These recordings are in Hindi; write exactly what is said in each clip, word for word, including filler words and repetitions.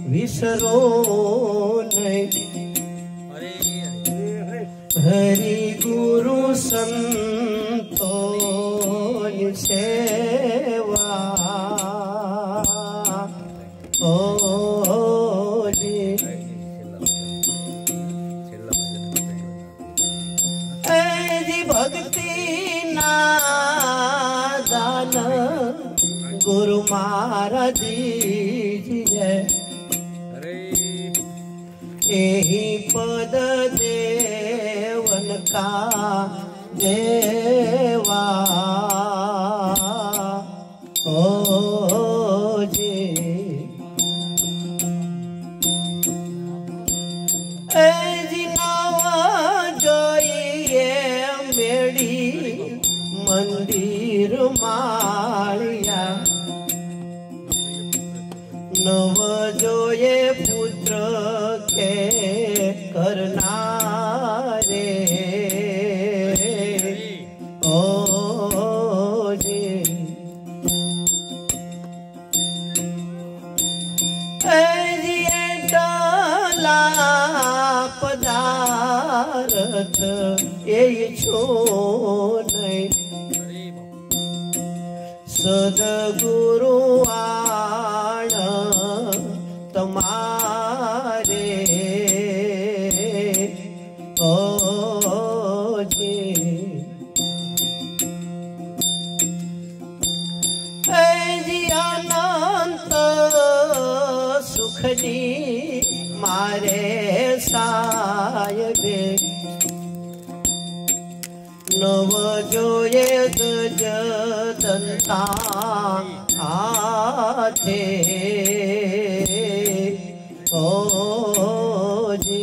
विसरो नहीं। हरि गुरु संतों सेवा ओ जी। जी भक्ति ना दान गुरु महाराज दीजिए। यही पद देवन का देवा ओ जी। जी नवा जोइए मेरी मंदिर मालिया। नव जोए पुत्र के करना रे ओ जी। डला पदार्थ ये छो नहीं। सदगुरु आण तुम्हारे ओ जी। जी अनंत सुख जी मारे सायबे। नव जोए गज दंता आथे ओ जी।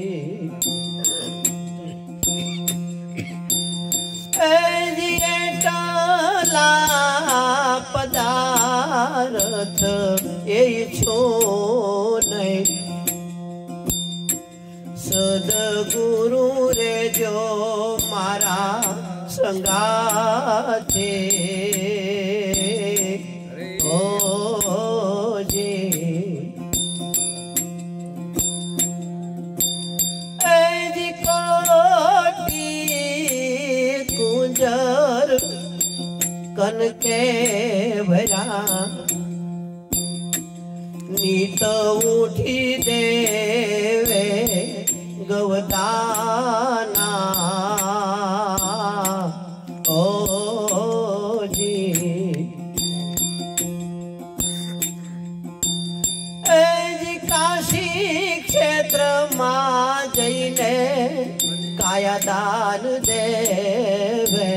टला पदार्थ ये छो नहीं। सदगुरु रे जो मारा संगाथे ओ जी। जी कोटि कुंजर कन के भरा। नीत उठी देवे गवदाना ओ जी। जी काशी क्षेत्र मां जईने काया दान देवे।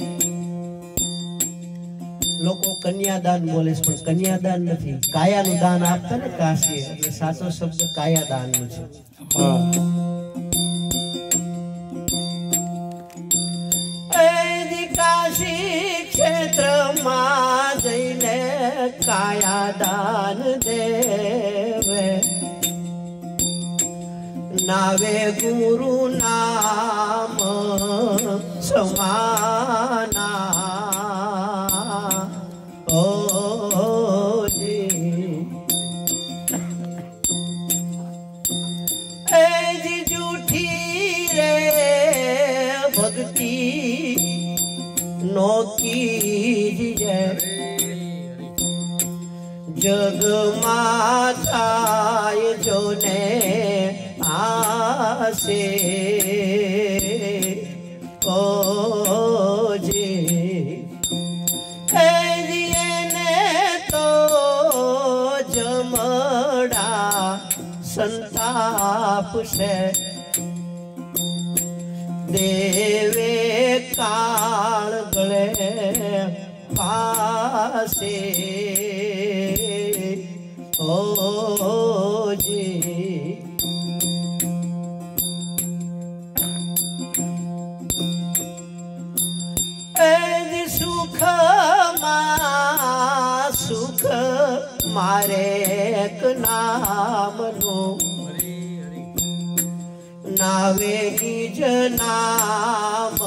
लोको कन्यादान बोले पण कन्यादान नहीं, कायानु दान आपता ने काशी એટલે સાચો શબ્દ કાયાદાન નો છે। हाँ। काशी क्षेत्र मां जईने काया दान देवे। नावे गुरु नाम समाना ओ जी। जी जूठी रे भक्ति नो कीजिए। जग माताय जो ने आसे ओ जी। ने तो जमड़ा संताप से देवे काल गले पासे ओ जी। सुख मा सुख मारे एक नाम नो। नावे निज नाम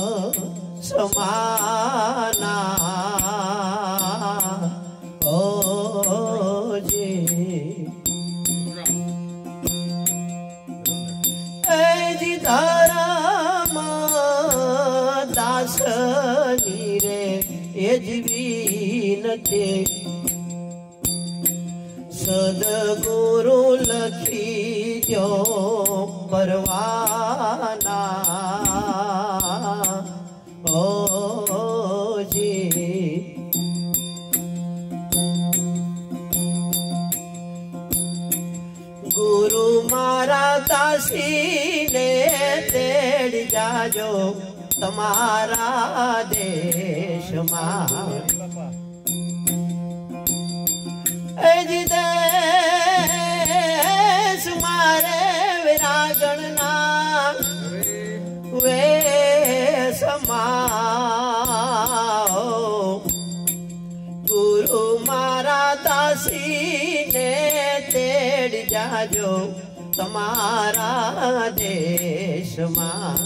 समाना ओ जी। એ જીવી નથી સદગુરુ લખી જો પરવાના ઓજી ગુરુ મારા દાસીને તેડી જાજો તમારા દેશમાં એજી દેશ મારે વિરાગણના વેશમાં ગુરુ મારા દાસીને તેડી જાજો તમારા દેશમાં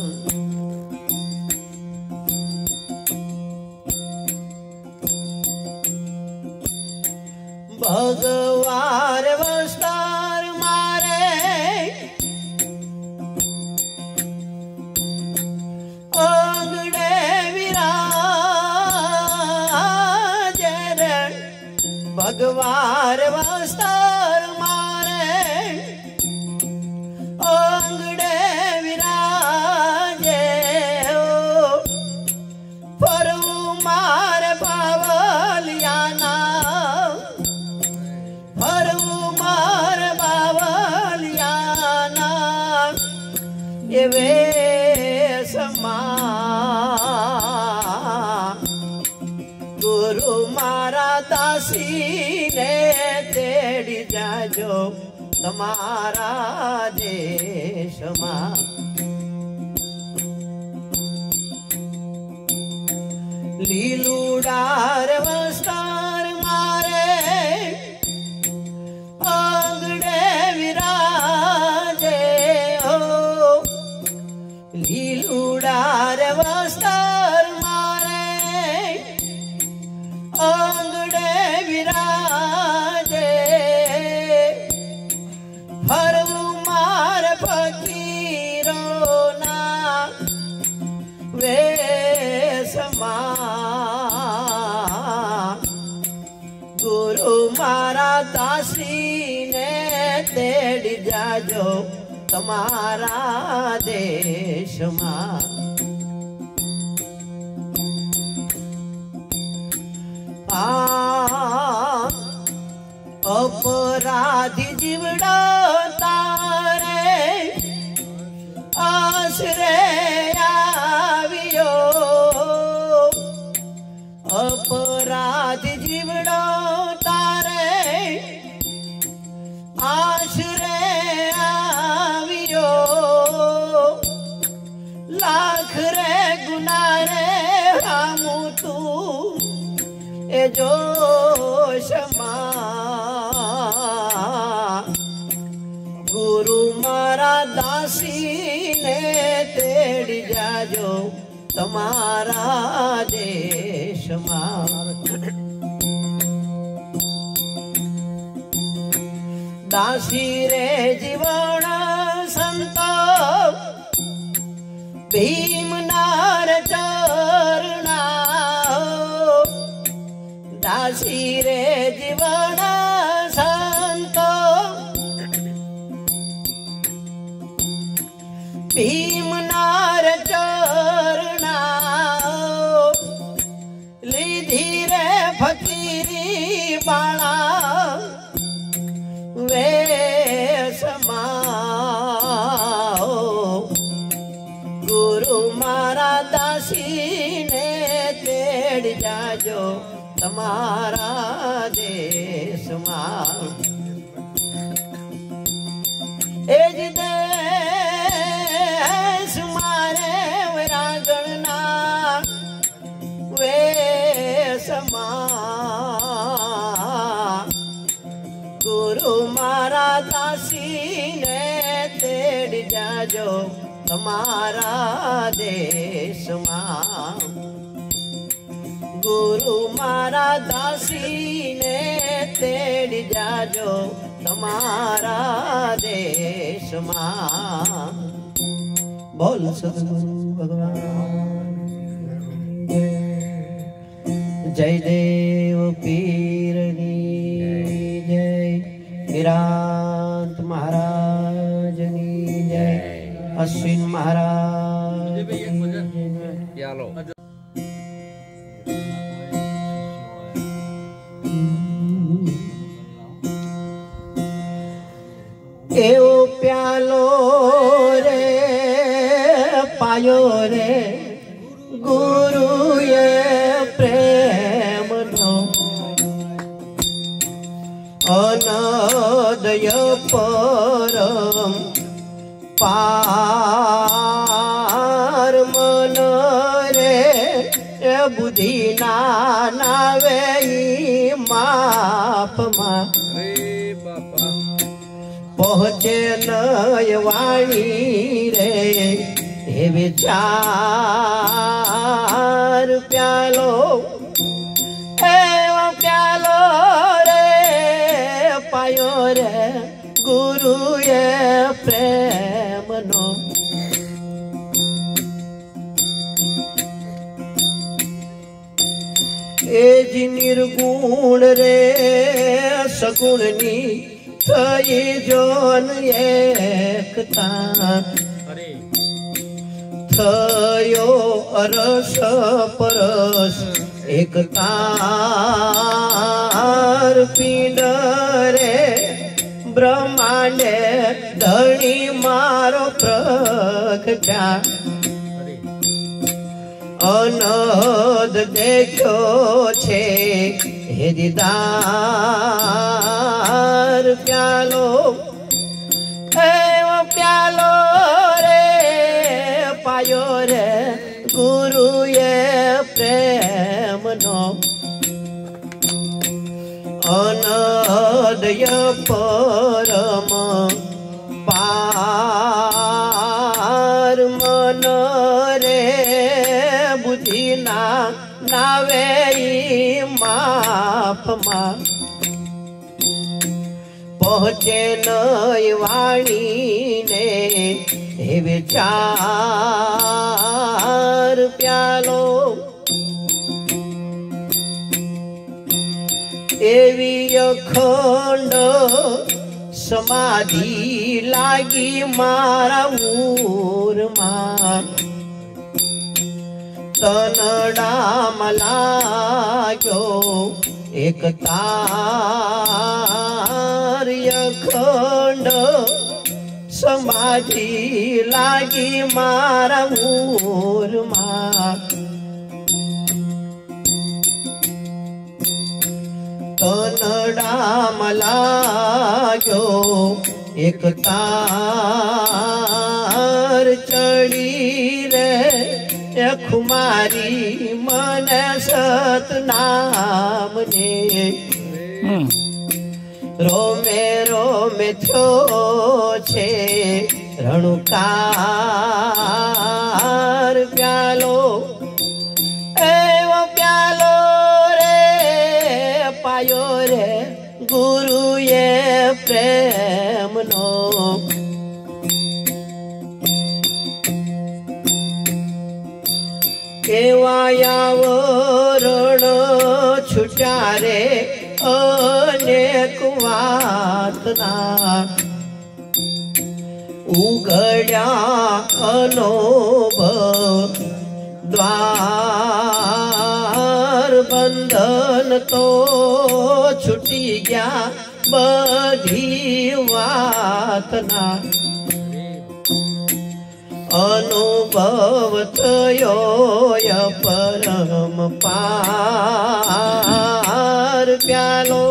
ભગવાર વસ્તાર મારે આંગણે વિરાજે રે ભગવાર વસ્તાર મારે આંગણે વિરાજે ફરવું મારે પાવલિયાના એ વેશમાં ગુરુ મારા દાસીને તેડી જાજો તમારા દેશમાં લીલુડાર વસ્તાર મારે આંગણે વિરાજે લીલુડાર વસ્તાર મારે આંગણે વિરાજે ફરવું માર ફકીરોના વેશમાં ગુરુ મારા દાસીને તેડી જાજો તમારા દેશમાં આ અપરાધી જીવડા તારે આશરે આવ્યો અપરાધી જીવડો તારે આશરે લાખ રે ગુનારે રામું તું એ જોશમાં ગુરુ મારા દાસીને તેડી જાજો તમારા દેશમાં દાસી રે જીવન સંતો ભીમનાર ચરણા દાસી રે જીવન સંતો ભીમનાર ચરણા લીધી રે ફકીરી બાળા વેશમાં ગુરુ મારા દાસીને તેડી જાજો તમારા દેશમાં એ જ દેશ મારે વિરાગણના વેશમાં ગુરુ મારા દાસીને તેડી જાજો તમારા દેશમાં ગુરુ મારા દાસીને તેડી જાજો તમારા દેશમાં બોલ સદગુરુ ભગવાન जयदेव पीरनी जय, निरांत महाराजनी जय, अश्विन महाराज एवो प्यालो रे पायो रे गुरुए प्रेम नो, अनदय परम पार मन रे बुद्धि नावे माप मा पहुँचे नय वाणी रे हे विचार प्यालो एवं प्यालो रे पायो रे गुरु ये प्रेम नो, एज निर्गुण रे सगुणनी थई जोन एकता, थयो अरस परस एकतार पिंड रे ब्रह्मांडे धणी मारो प्रगटा, अनहद देखो छे हे दीदार प्यालो एवं प्यालो रे पायो रे गुरु ये प्रेम नो, अनहद परम पार मन रे बुद्धि ना नावे माप मा पहुँचे नय वाणी ने हे विचार प्यालो, एवी अखंड समाधि लागी मारा मूर मा, तनडाम लाग्यो एक तार अखंड समाधि लागी मारा मूर मा, तनडाम लाग्यो एक तार चढ़ी रे खुमारी मन सतनाम ने, रोमे रोमे थो छे रणुकार प्यालो एवं प्यालो रे पायो रे गुरु ये प्रेम नो, केवायावरण छुट्या रे अनेक वातना, उघड्या अनुभव द्वार बंधन तो छुटी गया बधी वातना, अनुभव थयो परम पार प्यालो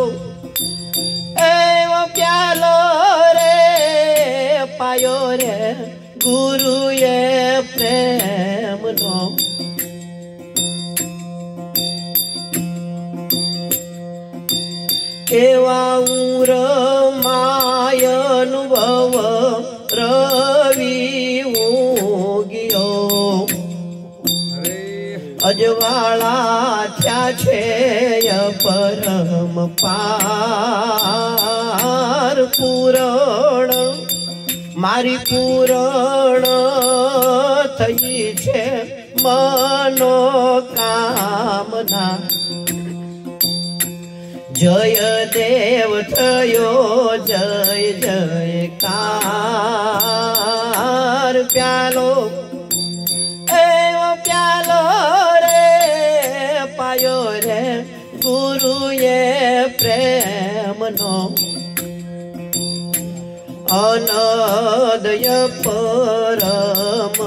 एवं प्यालो रे पायो रे गुरु ये प्रेम नो, एवा उर माय अनुभव रवि उगियो, अजवाला थया छे परम पार पूरण मारी पूरण थई छे मनोकामना, जय देव थयो जय जयकार प्यालो एवं प्यालो रे पायो रे गुरुए प्रेम नो अनदय परम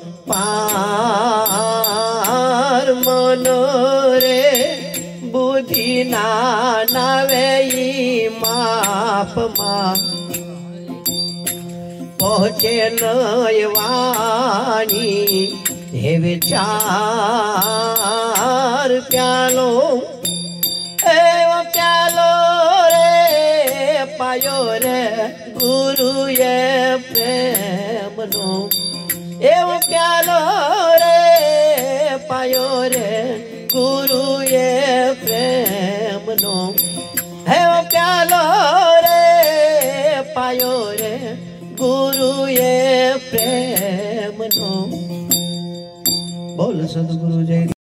पार मन रे बुद्धि नावे माप मा पहुँचे नयवाणी हे विचार प्यालो एवं प्यालो रे पायो रे गुरु ये प्रेम नो एवं प्यालो रे पायो रे गुरु ये प्रेम नो एवं प्यालो रे पायो रे गुरु ये प्रेम नो। बोल सद्गुरु जय।